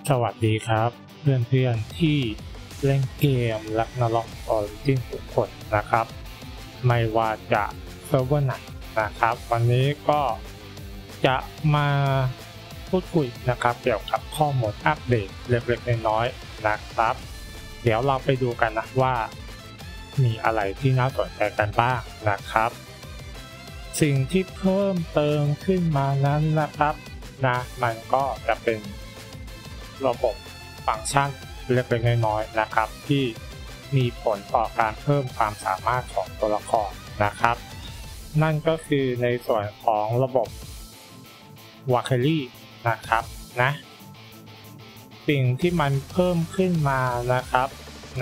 สวัสดีครับเพื่อนๆที่เล่นเกมลักนาล็อกออริจินทุกคนนะครับไม่ว่าจะเซิร์ฟเวอร์ไหนนะครับวันนี้ก็จะมาพูดคุยนะครับเกี่ยวกับข้อมูลอัปเดตเล็กๆน้อยๆนะครับเดี๋ยวเราไปดูกันนะว่ามีอะไรที่น่าสนใจกันบ้างนะครับสิ่งที่เพิ่มเติมขึ้นมานั้นนะครับมันก็จะเป็นระบบฟังก์ชันเล็กๆน้อยๆนะครับที่มีผลต่อการเพิ่มความสามารถของตัวละครนะครับนั่นก็คือในส่วนของระบบวาเคลี่นะครับสิ่งที่มันเพิ่มขึ้นมานะครับ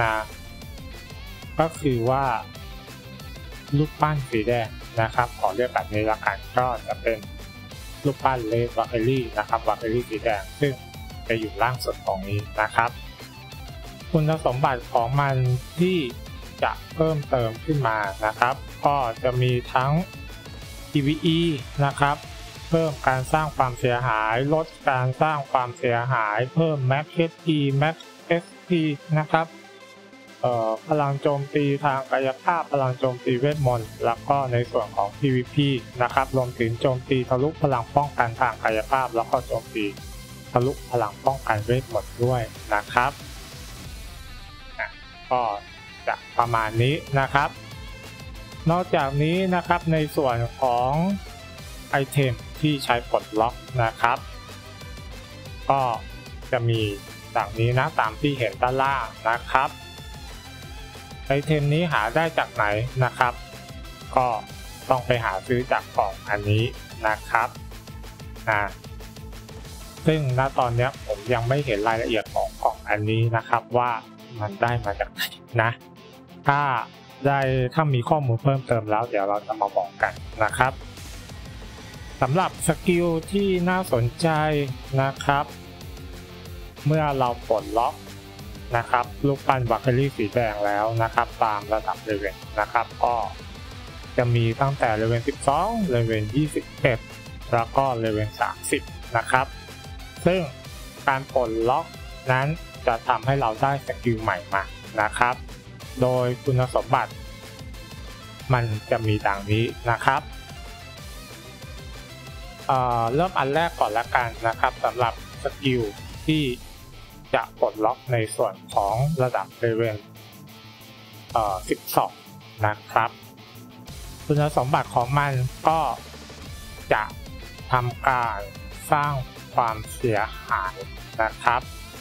ก็คือว่ารูปปั้นสีแดงนะครับขอเรียกแบบนี้ละกันก็จะเป็นรูปปั้นเลดวาเคลี่นะครับวาเคลี่สีแดงซึ่งจะอยู่ล่างสุดของนี้นะครับคุณสมบัติของมันที่จะเพิ่มเติมขึ้นมานะครับก็จะมีทั้ง PVE นะครับเพิ่มการสร้างความเสียหายลดการสร้างความเสียหายเพิ่ม Max HP Max SP นะครับพลังโจมตีทางกายภาพพลังโจมตีเวทมนต์แล้วก็ในส่วนของ PVP นะครับรวมถึงโจมตีทะลุพลังป้องกันทางกายภาพแล้วก็โจมตีทะลุพลังป้องกันเวทมนต์ด้วยนะครับก็จะประมาณนี้นะครับนอกจากนี้นะครับในส่วนของไอเทมที่ใช้ปลดล็อกนะครับก็จะมีดังนี้นะตามที่เห็นด้านล่างนะครับไอเทมนี้หาได้จากไหนนะครับก็ต้องไปหาซื้อจากกล่องอันนี้นะครับซึ่งณตอนนี้ผมยังไม่เห็นรายละเอียดของกล่องอันนี้นะครับว่ามันได้มาจากไหนนะถ้ามีข้อมูลเพิ่มเติมแล้วเดี๋ยวเราจะมาบอกกันนะครับสำหรับสกิลที่น่าสนใจนะครับเมื่อเราปลดล็อกนะครับลูกปั้นวาเคลี่สีแดงแล้วนะครับตามระดับเลเวลนะครับก็จะมีตั้งแต่เลเวล12เลเวล21แล้วก็เลเวล30นะครับซึ่งการปลดล็อกนั้นจะทำให้เราได้สกิลใหม่มานะครับโดยคุณสมบัติมันจะมีดังนี้นะครับเริ่มอันแรกก่อนละกันนะครับสำหรับสกิลที่จะปลดล็อกในส่วนของระดับเลเวล12นะครับคุณสมบัติของมันก็จะทำการสร้างความเสียหายนะครับ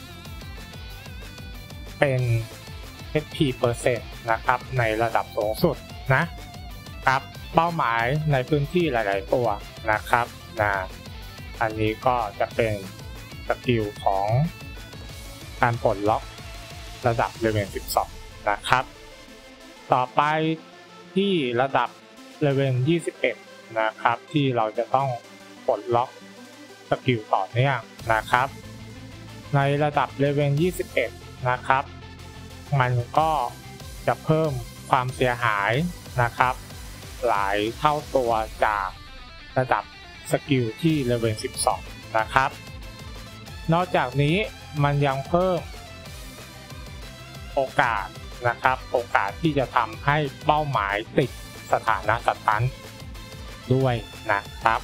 เป็น HP เปอร์เซ็นต์นะครับในระดับสูงสุดนะครับเป้าหมายในพื้นที่หลายๆตัวนะครับอันนี้ก็จะเป็นสกิลของการปลดล็อกระดับเลเวล12นะครับต่อไปที่ระดับเลเวล21นะครับที่เราจะต้องปลดล็อกสกิลต่อเนื่องนะครับในระดับเลเวล21นะครับมันก็จะเพิ่มความเสียหายนะครับหลายเท่าตัวจากระดับสกิลที่เลเวล12นะครับนอกจากนี้มันยังเพิ่มโอกาสนะครับโอกาสที่จะทำให้เป้าหมายติดสถานะสตันด้วยนะครับ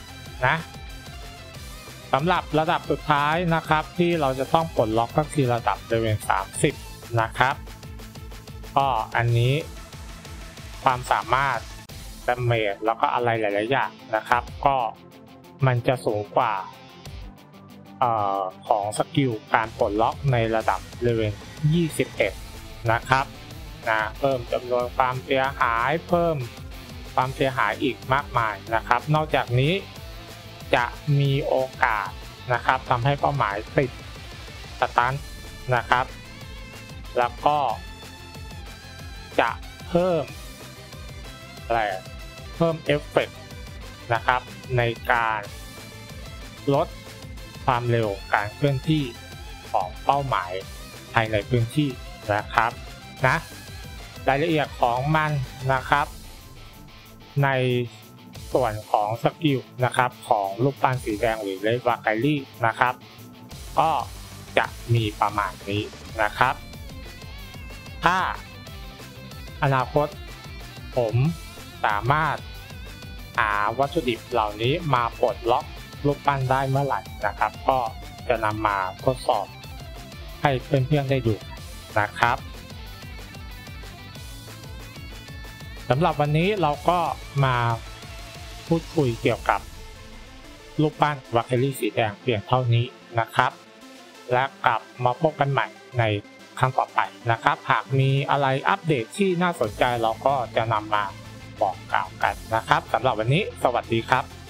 สำหรับระดับสุดท้ายนะครับที่เราจะต้องปลดล็อกก็คือระดับเลเวล30นะครับก็อันนี้ความสามารถดาเมจแล้วก็อะไรหลายๆอย่างนะครับก็มันจะสูงกว่าของสกิลการปลดล็อกในระดับเลเวล21นะครับเพิ่มจำนวนความเสียหายเพิ่มความเสียหายอีกมากมายนะครับนอกจากนี้จะมีโอกาสนะครับทำให้เป้าหมายติดสตันนะครับแล้วก็จะเพิ่มเอฟเฟกต์นะครับในการลดความเร็วการเคลื่อนที่ของเป้าหมายภายในพื้นที่นะครับรายละเอียดของมันนะครับในส่วนของสกิลนะครับของรูปปั้นสีแดงหรือเลดวาเคลี่นะครับก็จะมีประมาณนี้นะครับ ถ้าอนาคตผมสามารถหาวัตถุดิบเหล่านี้มาปลดล็อกรูปปั้นได้เมื่อไหร่นะครับ ก็จะนำมาทดสอบให้เพื่อนๆได้ดูนะครับสำหรับวันนี้เราก็มาพูดคุยเกี่ยวกับรูปปั้นวาเคลี่สีแดงเพียงเท่านี้นะครับ และกลับมาพบกันใหม่ในครั้งต่อไปนะครับหากมีอะไรอัปเดตที่น่าสนใจเราก็จะนำมาบอกกล่าวกันนะครับสำหรับวันนี้สวัสดีครับ